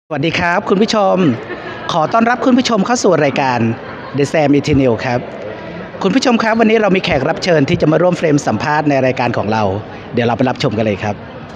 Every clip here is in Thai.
สวัสดีครับคุณผู้ชมขอต้อนรับคุณผู้ชมเข้าสู่รายการ The Sam Eternal ครับคุณผู้ชมครับวันนี้เรามีแขกรับเชิญที่จะมาร่วมเฟรมสัมภาษณ์ในรายการของเราเดี๋ยวเราไปรับชมกันเลยครับ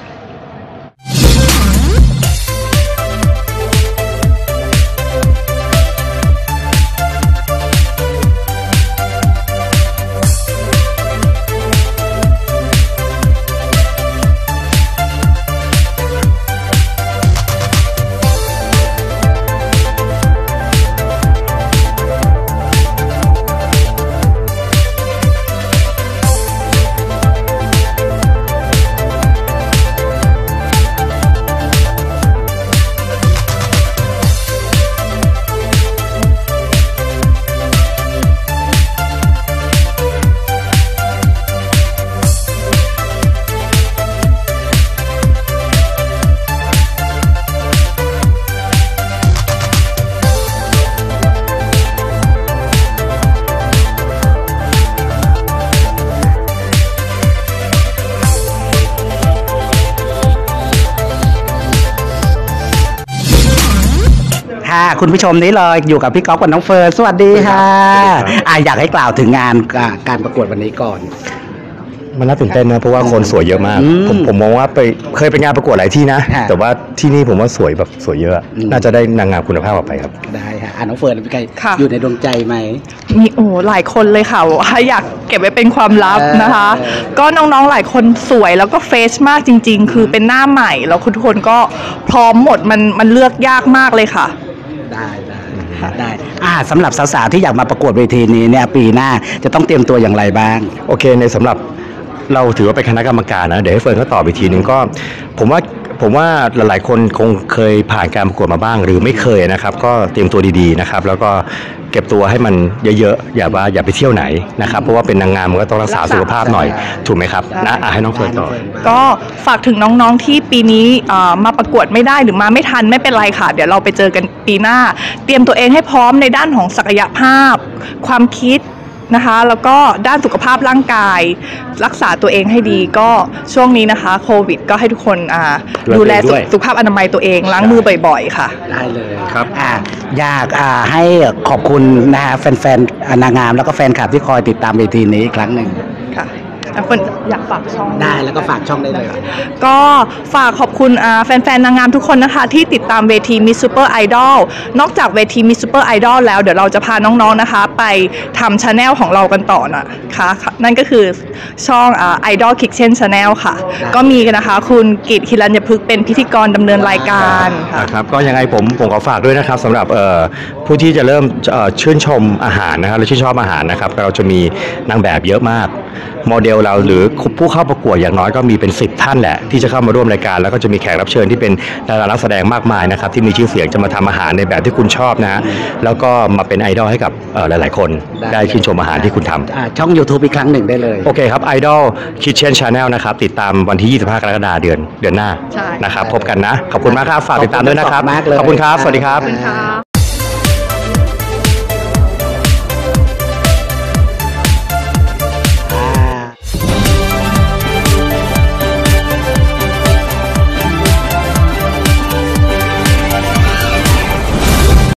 คุณผู้ชมนี้เลยอยู่กับพี่ก๊อฟกับน้องเฟิร์นสวัสดีค่ะอยากให้กล่าวถึงงานการประกวดวันนี้ก่อนมันน่าตื่นเต้นนะเพราะว่าคนสวยเยอะมากผมมองว่าเคยไปงานประกวดหลายที่นะแต่ว่าที่นี่ผมว่าสวยแบบสวยเยอะน่าจะได้นางงามคุณภาพออกไปครับได้ค่ะน้องเฟิร์นเป็นใครอยู่ในดวงใจไหมมีหลายคนเลยค่ะอยากเก็บไว้เป็นความลับนะคะก็น้องๆหลายคนสวยแล้วก็เฟชมากจริงๆคือเป็นหน้าใหม่แล้วทุกคนก็พร้อมหมดมันเลือกยากมากเลยค่ะได้สำหรับสาวๆที่อยากมาประกวดเวทีนี้เนี่ยปีหน้าจะต้องเตรียมตัวอย่างไรบ้างโอเคในสำหรับเราถือว่าเป็นคณะกรรมการนะเดี๋ยวให้เฟิร์นเขาตอบอีกทีนึงก็ผมว่าหลายๆคนคงเคยผ่านการประกวดมาบ้างหรือไม่เคยนะครับก็เตรียมตัวดีๆนะครับแล้วก็เก็บตัวให้มันเยอะๆอย่าไปเที่ยวไหนนะครับเพราะว่าเป็นนางงามมันก็ต้องรักษาสุขภาพหน่อยถูกไหมครับนะให้น้องเฟิร์นต่อก็ฝากถึงน้องๆที่ปีนี้มาประกวดไม่ได้หรือมาไม่ทันไม่เป็นไรค่ะเดี๋ยวเราไปเจอกันปีหน้าเตรียมตัวเองให้พร้อมในด้านของศักยภาพความคิดนะคะแล้วก็ด้านสุขภาพร่างกายรักษาตัวเองให้ดีก็ช่วงนี้นะคะโควิดก็ให้ทุกคนดูแลสุขภาพอนามัยตัวเองล้างมือบ่อยๆค่ะได้เลยครับอยากให้ขอบคุณนะฮะแฟนๆนางงามแล้วก็แฟนคลับที่คอยติดตามเวทีนี้อีกครั้งหนึ่งค่ะคนอยากฝากช่องได้แล้วก็ฝากช่องได้เลยก็ฝากขอบคุณแฟนๆนางงามทุกคนนะคะที่ติดตามเวที Miss Super Idol นอกจากเวที Miss Super Idol แล้วเดี๋ยวเราจะพาน้องๆนะคะไปทำ Channel ของเรากันต่อนะคะนั่นก็คือช่อง Idol Kitchen Channel ค่ะก็มีกันนะคะคุณกิตฮิรัญญพฤกษ์เป็นพิธีกรดำเนินรายการครับก็ยังไงผมขอฝากด้วยนะครับสำหรับผู้ที่จะเริ่มชื่นชมอาหารนะครับและชื่นชอบอาหารนะครับเราจะมีนางแบบเยอะมากโมเดลเราหรือผู้เข้าประกวดอย่างน้อยก็มีเป็น10ท่านแหละที่จะเข้ามาร่วมรายการแล้วก็จะมีแขกรับเชิญที่เป็นดารานักแสดงมากมายนะครับที่มีชื่อเสียงจะมาทำอาหารในแบบที่คุณชอบนะแล้วก็มาเป็นไอดอลให้กับหลายๆคนได้ชื่นชมอาหารที่คุณทำช่อง YouTube อีกครั้งหนึ่งได้เลยโอเคครับ Idol Kitchen Channel นะครับติดตามวันที่25กรกฎาคมเดือนหน้านะครับพบกันนะขอบคุณมากครับฝากติดตามด้วยนะครับขอบคุณครับสวัสดีครับ